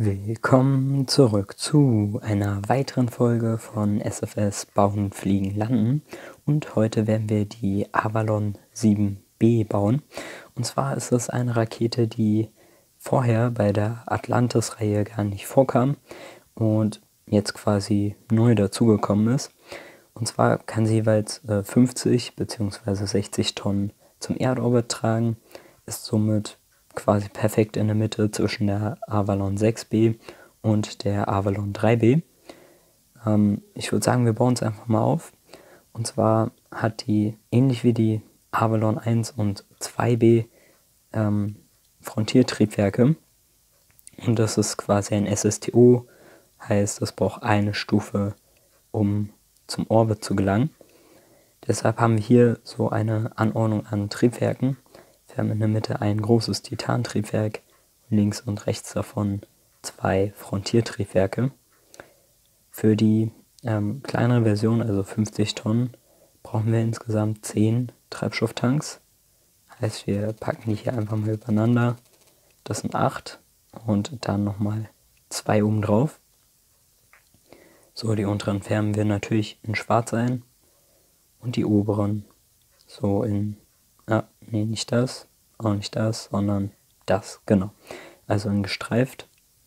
Willkommen zurück zu einer weiteren Folge von SFS Bauen, Fliegen, Landen. Und heute werden wir die Avalon 7B bauen. Und zwar ist es eine Rakete, die vorher bei der Atlantis-Reihe gar nicht vorkam und jetzt quasi neu dazugekommen ist. Und zwar kann sie jeweils 50 bzw. 60 Tonnen zum Erdorbit tragen, ist somit quasi perfekt in der Mitte zwischen der Avalon 6B und der Avalon 3B. Ich würde sagen, wir bauen es einfach mal auf. Und zwar hat die, ähnlich wie die Avalon 1 und 2B, Frontiertriebwerke. Und das ist quasi ein SSTO, heißt, es braucht eine Stufe, um zum Orbit zu gelangen. Deshalb haben wir hier so eine Anordnung an Triebwerken. Wir haben in der Mitte ein großes Titantriebwerk, links und rechts davon zwei Frontiertriebwerke. Für die kleinere Version, also 50 Tonnen, brauchen wir insgesamt 10 Treibstofftanks. Heißt, wir packen die hier einfach mal übereinander. Das sind 8 und dann nochmal 2 oben drauf. So, die unteren färben wir natürlich in schwarz ein und die oberen so in, nee, nicht das, auch nicht das, sondern das, genau. Also in gestreift.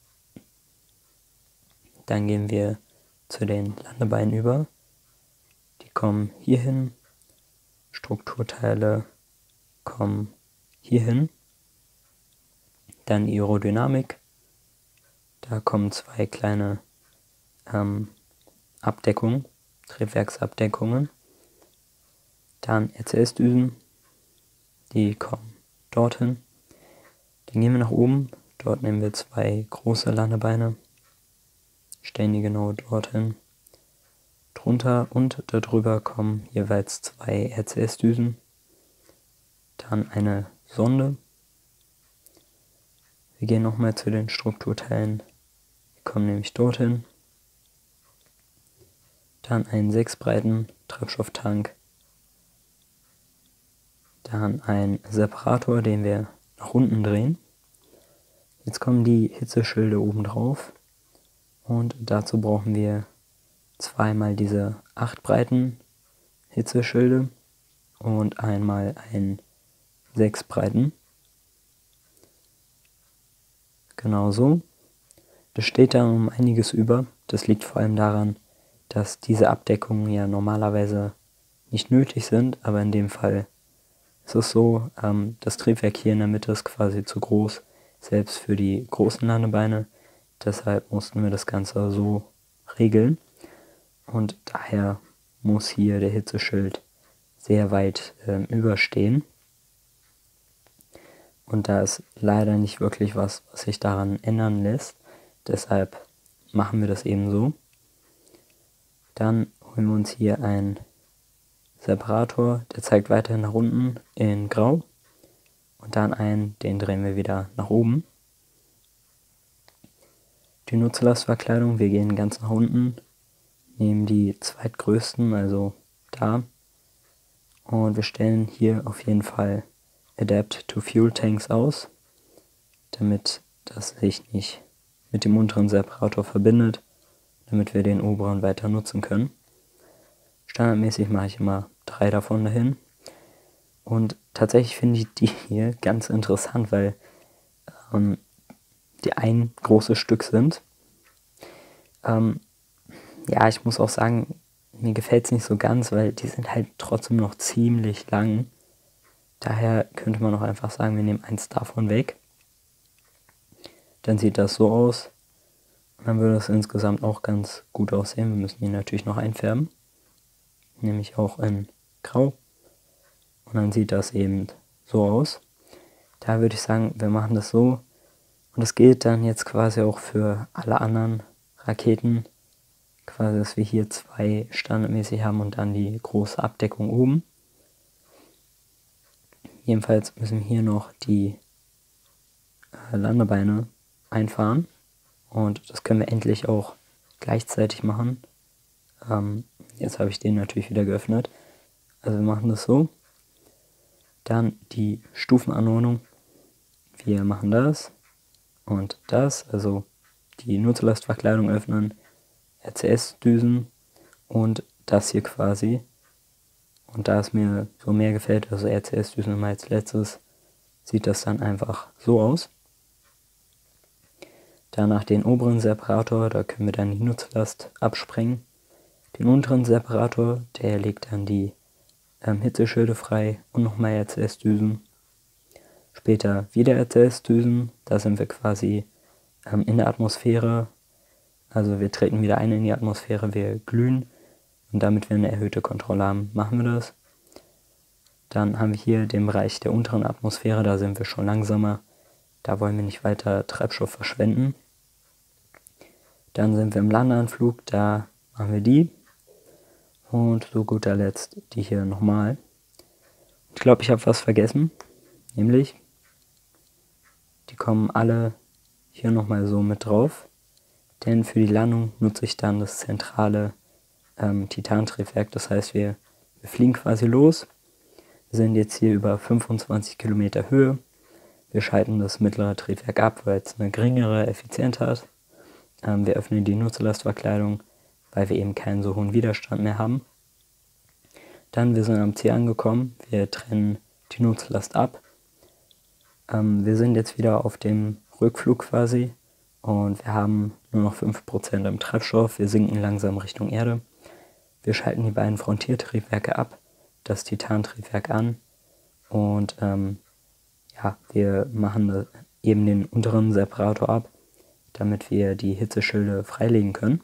Dann gehen wir zu den Landebeinen über. Die kommen hier hin. Strukturteile kommen hier hin. Dann die Aerodynamik. Da kommen 2 kleine Abdeckungen, Triebwerksabdeckungen. Dann RCS-Düsen, die kommen dorthin. Dann gehen wir nach oben, dort nehmen wir 2 große Landebeine, stellen die genau dorthin. Drunter und darüber kommen jeweils 2 RCS-Düsen. Dann eine Sonde. Wir gehen nochmal zu den Strukturteilen, die kommen nämlich dorthin. Dann einen 6 breiten Treibstofftank. Dann ein Separator, den wir nach unten drehen. Jetzt kommen die Hitzeschilde oben drauf. Und dazu brauchen wir zweimal diese 8 breiten Hitzeschilde und einmal einen 6 breiten. Genauso. Das steht da um einiges über. Das liegt vor allem daran, dass diese Abdeckungen ja normalerweise nicht nötig sind, aber in dem Fall ist es so, das Triebwerk hier in der Mitte ist quasi zu groß, selbst für die großen Landebeine. Deshalb mussten wir das Ganze so regeln und daher muss hier der Hitzeschild sehr weit überstehen. Und da ist leider nicht wirklich was sich daran ändern lässt. Deshalb machen wir das eben so. Dann holen wir uns hier einen Separator, der zeigt weiterhin nach unten in Grau. Und dann einen, den drehen wir wieder nach oben. Die Nutzlastverkleidung, wir gehen ganz nach unten, nehmen die zweitgrößten, also da. Und wir stellen hier auf jeden Fall Adapt to Fuel Tanks aus, damit das sich nicht mit dem unteren Separator verbindet, damit wir den oberen weiter nutzen können. Standardmäßig mache ich immer 3 davon dahin. Und tatsächlich finde ich die hier ganz interessant, weil die ein großes Stück sind. Ja, ich muss auch sagen, mir gefällt es nicht so ganz, weil die sind halt trotzdem noch ziemlich lang. Daher könnte man auch einfach sagen, wir nehmen eins davon weg. Dann sieht das so aus. Und dann würde es insgesamt auch ganz gut aussehen. Wir müssen die natürlich noch einfärben. Nämlich auch in Grau. Und dann sieht das eben so aus. Da würde ich sagen, wir machen das so. Und das gilt dann jetzt quasi auch für alle anderen Raketen. Quasi, dass wir hier 2 standardmäßig haben und dann die große Abdeckung oben. Jedenfalls müssen wir hier noch die Landebeine einfahren. Und das können wir endlich auch gleichzeitig machen. Jetzt habe ich den natürlich wieder geöffnet. Also wir machen das so. Dann die Stufenanordnung. Wir machen das und das. Also die Nutzlastverkleidung öffnen, RCS-Düsen und das hier quasi. Und da es mir so mehr gefällt, also RCS-Düsen immer als letztes, sieht das dann einfach so aus. Danach den oberen Separator, da können wir dann die Nutzlast absprengen. Den unteren Separator, der legt dann die Hitzeschilde frei und nochmal RCS-Düsen. Später wieder RCS-Düsen, da sind wir quasi in der Atmosphäre. Also wir treten wieder ein in die Atmosphäre, wir glühen und damit wir eine erhöhte Kontrolle haben, machen wir das. Dann haben wir hier den Bereich der unteren Atmosphäre, da sind wir schon langsamer. Da wollen wir nicht weiter Treibstoff verschwenden. Dann sind wir im Landeanflug, da machen wir die. Und zu guter Letzt die hier nochmal. Ich glaube, ich habe was vergessen, nämlich die kommen alle hier nochmal so mit drauf. Denn für die Landung nutze ich dann das zentrale Titantriebwerk. Das heißt, wir fliegen quasi los. Wir sind jetzt hier über 25 Kilometer Höhe. Wir schalten das mittlere Triebwerk ab, weil es eine geringere Effizienz hat. Wir öffnen die Nutzlastverkleidung, weil wir eben keinen so hohen Widerstand mehr haben. Dann, wir sind am Ziel angekommen. Wir trennen die Nutzlast ab. Wir sind jetzt wieder auf dem Rückflug quasi. Und wir haben nur noch 5% im Treibstoff. Wir sinken langsam Richtung Erde. Wir schalten die beiden Frontiertriebwerke ab, das Titantriebwerk an. Und ja, wir machen eben den unteren Separator ab, damit wir die Hitzeschilde freilegen können.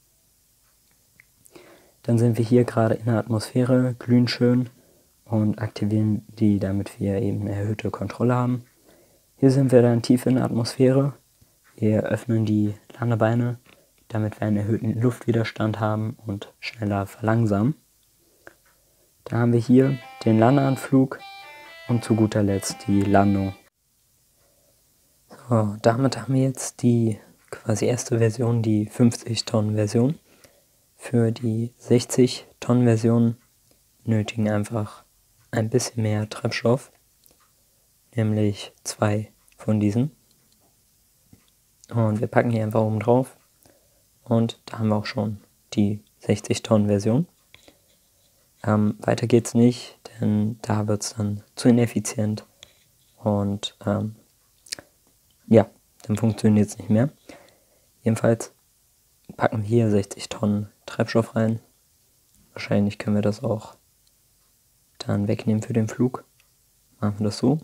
Dann sind wir hier gerade in der Atmosphäre, glühen schön und aktivieren die, damit wir eben eine erhöhte Kontrolle haben. Hier sind wir dann tief in der Atmosphäre. Wir öffnen die Landebeine, damit wir einen erhöhten Luftwiderstand haben und schneller verlangsamen. Da haben wir hier den Landeanflug und zu guter Letzt die Landung. So, damit haben wir jetzt die quasi erste Version, die 50-Tonnen-Version. Für die 60-Tonnen-Version benötigen einfach ein bisschen mehr Treibstoff, nämlich 2 von diesen. Und wir packen hier einfach oben drauf und da haben wir auch schon die 60-Tonnen-Version. Weiter geht's nicht, denn da wird es dann zu ineffizient und ja, dann funktioniert es nicht mehr. Jedenfalls packen wir hier 60 Tonnen Treibstoff rein. Wahrscheinlich können wir das auch dann wegnehmen für den Flug. Machen wir das so.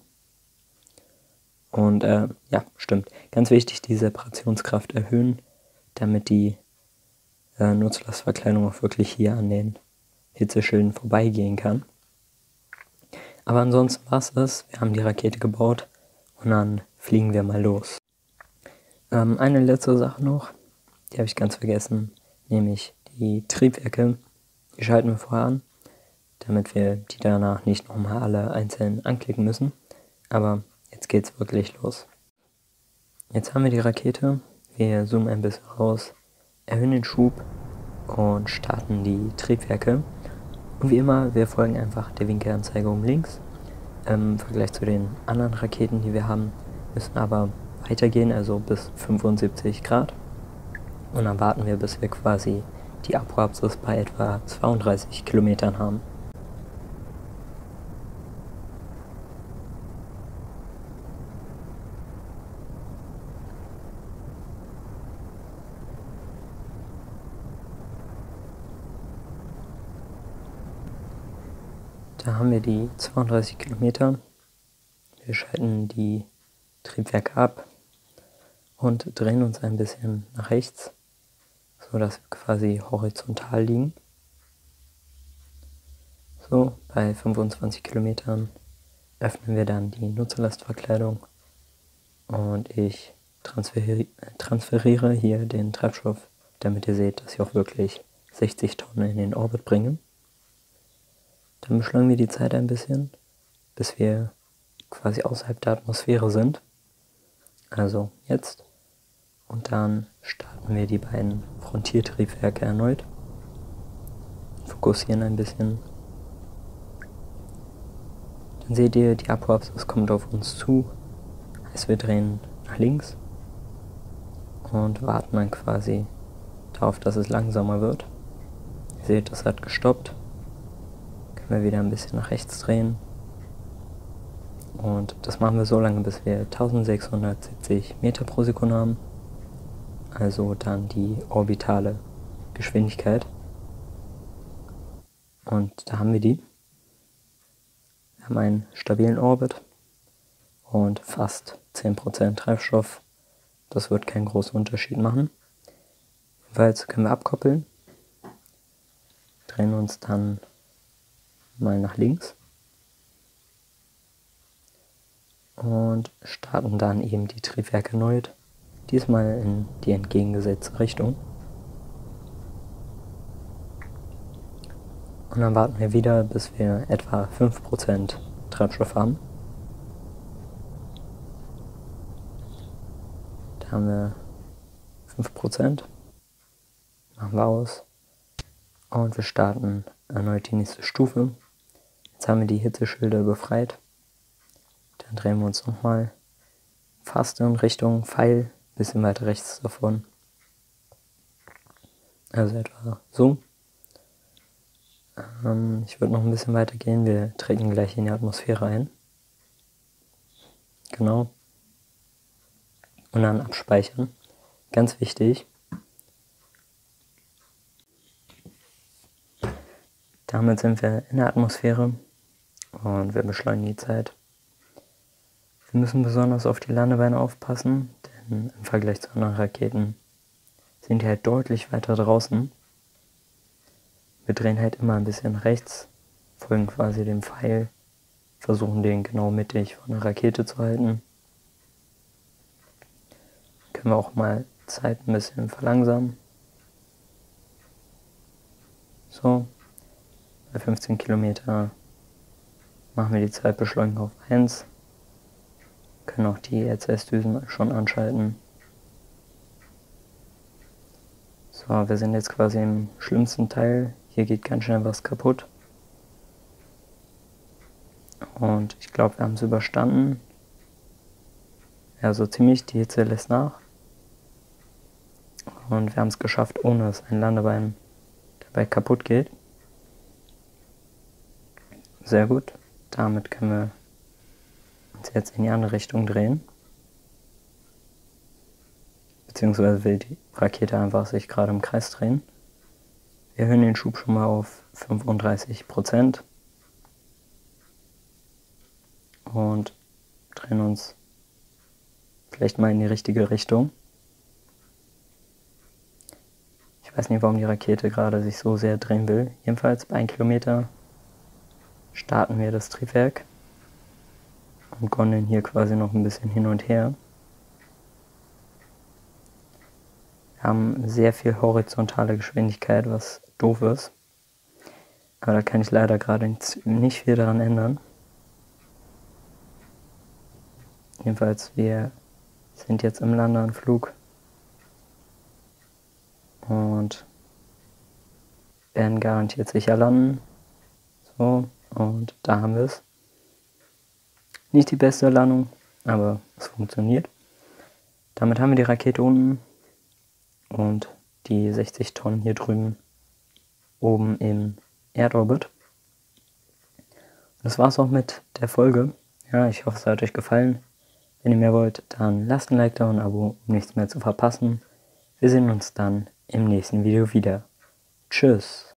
Und ja, stimmt. Ganz wichtig, die Separationskraft erhöhen, damit die Nutzlastverkleidung auch wirklich hier an den Hitzeschilden vorbeigehen kann. Aber ansonsten war es das. Wir haben die Rakete gebaut und dann fliegen wir mal los. Eine letzte Sache noch, die habe ich ganz vergessen, nämlich die Triebwerke. Die schalten wir vorher an, damit wir die danach nicht nochmal alle einzeln anklicken müssen. Aber jetzt geht's wirklich los. Jetzt haben wir die Rakete. Wir zoomen ein bisschen raus, erhöhen den Schub und starten die Triebwerke. Und wie immer, wir folgen einfach der Winkelanzeige oben links. Im Vergleich zu den anderen Raketen, die wir haben, müssen aber weitergehen, also bis 75 Grad. Und dann warten wir, bis wir quasi die Abroabsis bei etwa 32 Kilometern haben. Da haben wir die 32 Kilometer. Wir schalten die Triebwerke ab und drehen uns ein bisschen nach rechts, so dass wir quasi horizontal liegen. So, bei 25 Kilometern öffnen wir dann die Nutzlastverkleidung und ich transferiere hier den Treibstoff, damit ihr seht, dass ich auch wirklich 60 Tonnen in den Orbit bringe. Dann beschleunigen wir die Zeit ein bisschen, bis wir quasi außerhalb der Atmosphäre sind. Also jetzt. Und dann starten wir die beiden Frontiertriebwerke erneut. Fokussieren ein bisschen. Dann seht ihr, die Abroabsis kommt auf uns zu. Heißt, wir drehen nach links. und warten dann quasi darauf, dass es langsamer wird. Ihr seht, das hat gestoppt. Können wir wieder ein bisschen nach rechts drehen. Und das machen wir so lange, bis wir 1670 Meter pro Sekunde haben. Also dann die orbitale Geschwindigkeit. Und da haben wir die. Wir haben einen stabilen Orbit und fast 10% Treibstoff. Das wird keinen großen Unterschied machen. Jedenfalls können wir abkoppeln. Drehen uns dann mal nach links. Und starten dann eben die Triebwerke erneut. Diesmal in die entgegengesetzte Richtung. Und dann warten wir wieder, bis wir etwa 5% Treibstoff haben. Da haben wir 5%. Machen wir aus. Und wir starten erneut die nächste Stufe. Jetzt haben wir die Hitzeschilder befreit. Dann drehen wir uns nochmal fast in Richtung Pfeil, bisschen weiter rechts davon. Also etwa so. Ich würde noch ein bisschen weiter gehen. Wir treten gleich in die Atmosphäre ein. Genau. Und dann abspeichern. Ganz wichtig. Damit sind wir in der Atmosphäre und wir beschleunigen die Zeit. Wir müssen besonders auf die Landebeine aufpassen, denn im Vergleich zu anderen Raketen sind die halt deutlich weiter draußen. Wir drehen halt immer ein bisschen rechts, folgen quasi dem Pfeil, versuchen den genau mittig von der Rakete zu halten. Können wir auch mal Zeit ein bisschen verlangsamen. So, bei 15 Kilometer machen wir die Zeitbeschleunigung auf 1. Können auch die ECS-Düsen schon anschalten. So, wir sind jetzt quasi im schlimmsten Teil. Hier geht ganz schnell was kaputt. Und ich glaube, wir haben es überstanden. Ja, so ziemlich. Die Hitze lässt nach. Und wir haben es geschafft, ohne dass ein Landebein dabei kaputt geht. Sehr gut. Damit können wir uns jetzt in die andere Richtung drehen. Beziehungsweise will die Rakete einfach sich gerade im Kreis drehen. Wir erhöhen den Schub schon mal auf 35%. Und drehen uns vielleicht mal in die richtige Richtung. Ich weiß nicht, warum die Rakete gerade sich so sehr drehen will. Jedenfalls bei 1 Kilometer starten wir das Triebwerk und gondeln hier quasi noch ein bisschen hin und her. Wir haben sehr viel horizontale Geschwindigkeit, was doof ist. Aber da kann ich leider gerade nicht viel daran ändern. Jedenfalls, wir sind jetzt im Landeanflug und werden garantiert sicher landen. So, und da haben wir es. Nicht die beste Landung, aber es funktioniert. Damit haben wir die Rakete unten und die 60 Tonnen hier drüben oben im Erdorbit. Das war's auch mit der Folge. Ja, ich hoffe, es hat euch gefallen. Wenn ihr mehr wollt, dann lasst ein Like da und ein Abo, um nichts mehr zu verpassen. Wir sehen uns dann im nächsten Video wieder. Tschüss.